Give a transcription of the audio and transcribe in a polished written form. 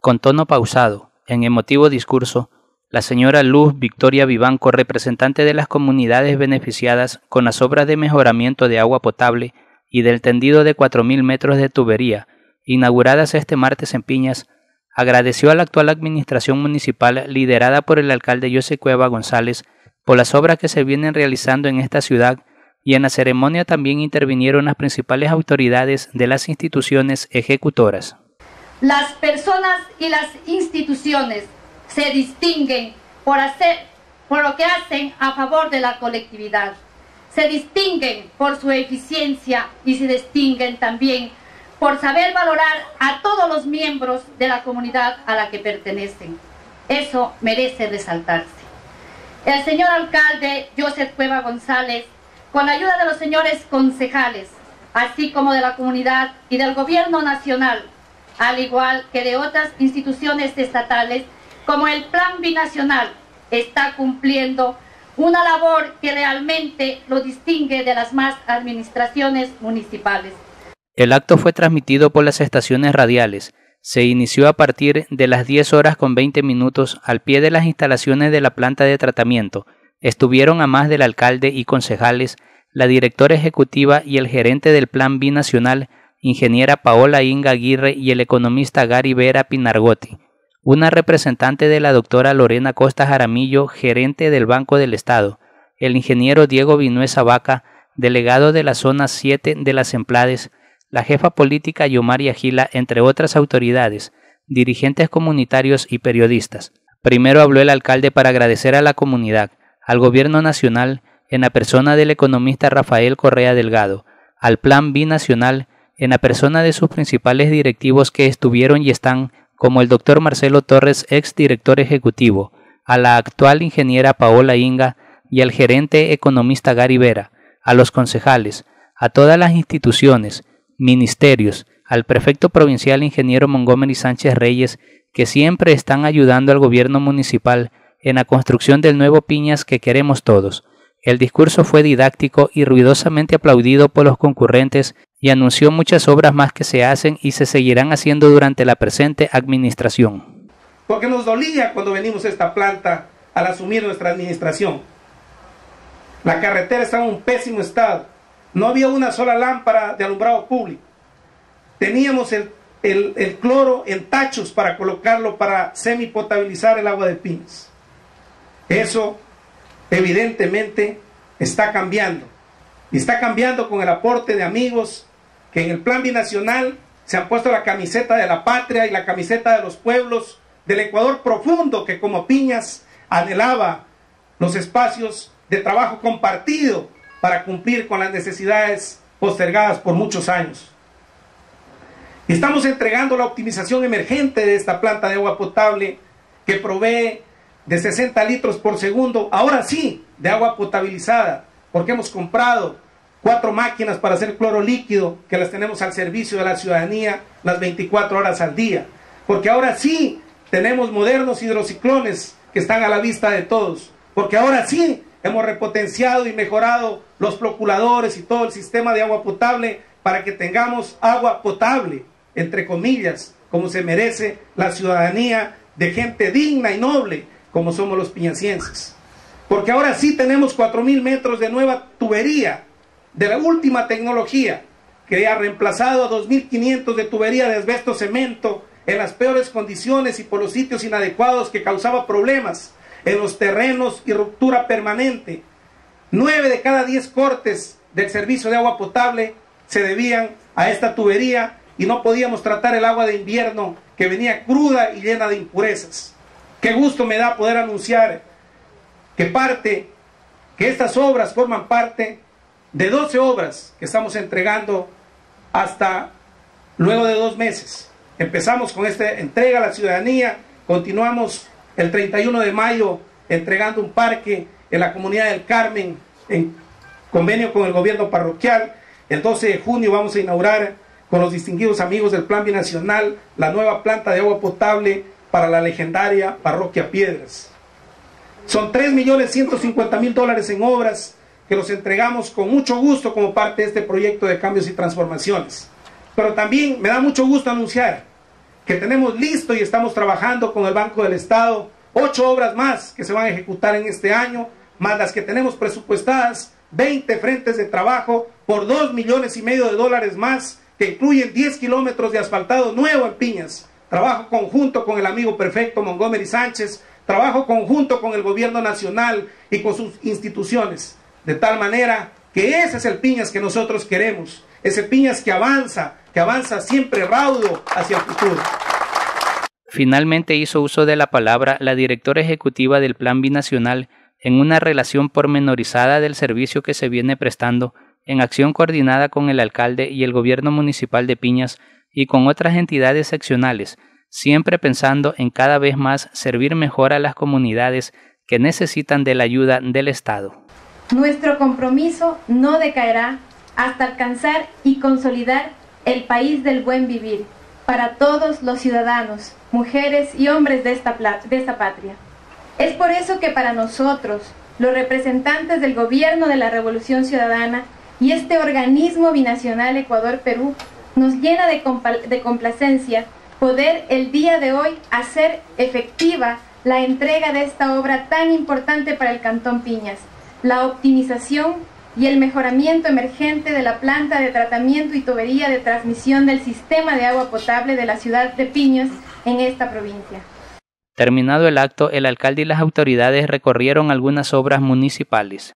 con tono pausado, en emotivo discurso, la señora Luz Victoria Vivanco, representante de las comunidades beneficiadas con las obras de mejoramiento de agua potable y del tendido de 4.000 metros de tubería, inauguradas este martes en Piñas, agradeció a la actual administración municipal liderada por el alcalde José Cueva González por las obras que se vienen realizando en esta ciudad, y en la ceremonia también intervinieron las principales autoridades de las instituciones ejecutoras. Las personas y las instituciones se distinguen por lo que hacen a favor de la colectividad. Se distinguen por su eficiencia y se distinguen también por saber valorar a todos los miembros de la comunidad a la que pertenecen. Eso merece resaltarse. El señor alcalde José Cueva González, con la ayuda de los señores concejales, así como de la comunidad y del gobierno nacional, al igual que de otras instituciones estatales, como el Plan Binacional, está cumpliendo una labor que realmente lo distingue de las demás administraciones municipales. El acto fue transmitido por las estaciones radiales. Se inició a partir de las 10:20 al pie de las instalaciones de la planta de tratamiento. Estuvieron, además del alcalde y concejales, la directora ejecutiva y el gerente del Plan Binacional, ingeniera Paola Inga Aguirre, y el economista Gary Vera Pinargotti, una representante de la doctora Lorena Costa Jaramillo, gerente del Banco del Estado, el ingeniero Diego Vinuesa Vaca, delegado de la zona 7 de las Emplades, la jefa política Yomaria Gila, entre otras autoridades, dirigentes comunitarios y periodistas. Primero habló el alcalde para agradecer a la comunidad, al gobierno nacional, en la persona del economista Rafael Correa Delgado, al Plan Binacional, en la persona de sus principales directivos que estuvieron y están, como el doctor Marcelo Torres, ex director ejecutivo, a la actual ingeniera Paola Inga y al gerente economista Gary Vera, a los concejales, a todas las instituciones, ministerios, al prefecto provincial ingeniero Montgomery Sánchez Reyes, que siempre están ayudando al gobierno municipal en la construcción del nuevo Piñas que queremos todos. El discurso fue didáctico y ruidosamente aplaudido por los concurrentes y anunció muchas obras más que se hacen y se seguirán haciendo durante la presente administración. Porque nos dolía cuando venimos a esta planta al asumir nuestra administración. La carretera estaba en un pésimo estado. No había una sola lámpara de alumbrado público. Teníamos el cloro en tachos para colocarlo para semipotabilizar el agua de Piñas. Eso evidentemente está cambiando. Y está cambiando con el aporte de amigos que en el Plan Binacional se han puesto la camiseta de la patria y la camiseta de los pueblos del Ecuador profundo, que como Piñas anhelaba los espacios de trabajo compartido para cumplir con las necesidades postergadas por muchos años. Y estamos entregando la optimización emergente de esta planta de agua potable que provee de 60 litros por segundo, ahora sí, de agua potabilizada, porque hemos comprado 4 máquinas para hacer cloro líquido que las tenemos al servicio de la ciudadanía las 24 horas al día, porque ahora sí tenemos modernos hidrociclones que están a la vista de todos, porque ahora sí hemos repotenciado y mejorado los procuradores y todo el sistema de agua potable para que tengamos agua potable, entre comillas, como se merece la ciudadanía de gente digna y noble como somos los piñacienses. Porque ahora sí tenemos 4.000 metros de nueva tubería de la última tecnología que ha reemplazado a 2.500 de tubería de asbesto cemento en las peores condiciones y por los sitios inadecuados que causaba problemas en los terrenos y ruptura permanente. 9 de cada 10 cortes del servicio de agua potable se debían a esta tubería y no podíamos tratar el agua de invierno que venía cruda y llena de impurezas. Qué gusto me da poder anunciar que estas obras forman parte de 12 obras que estamos entregando hasta luego de 2 meses. Empezamos con esta entrega a la ciudadanía, continuamos el 31 de mayo entregando un parque en la comunidad del Carmen en convenio con el gobierno parroquial. El 12 de junio vamos a inaugurar con los distinguidos amigos del Plan Binacional la nueva planta de agua potable para la legendaria parroquia Piedras. Son $3.150.000 en obras que los entregamos con mucho gusto como parte de este proyecto de cambios y transformaciones. Pero también me da mucho gusto anunciar que tenemos listo y estamos trabajando con el Banco del Estado, 8 obras más que se van a ejecutar en este año, más las que tenemos presupuestadas, 20 frentes de trabajo por $2,5 millones más, que incluyen 10 kilómetros de asfaltado nuevo en Piñas. Trabajo conjunto con el amigo perfecto Montgomery Sánchez, trabajo conjunto con el gobierno nacional y con sus instituciones, de tal manera que ese es el Piñas que nosotros queremos, ese Piñas que avanza siempre raudo hacia el futuro. Finalmente hizo uso de la palabra la directora ejecutiva del Plan Binacional en una relación pormenorizada del servicio que se viene prestando en acción coordinada con el alcalde y el gobierno municipal de Piñas y con otras entidades seccionales, siempre pensando en cada vez más servir mejor a las comunidades que necesitan de la ayuda del Estado. Nuestro compromiso no decaerá hasta alcanzar y consolidar el país del buen vivir para todos los ciudadanos, mujeres y hombres de esta patria. Es por eso que para nosotros, los representantes del Gobierno de la Revolución Ciudadana y este organismo binacional Ecuador-Perú, nos llena de complacencia poder el día de hoy hacer efectiva la entrega de esta obra tan importante para el Cantón Piñas, la optimización y el mejoramiento emergente de la planta de tratamiento y tubería de transmisión del sistema de agua potable de la ciudad de Piñas en esta provincia. Terminado el acto, el alcalde y las autoridades recorrieron algunas obras municipales.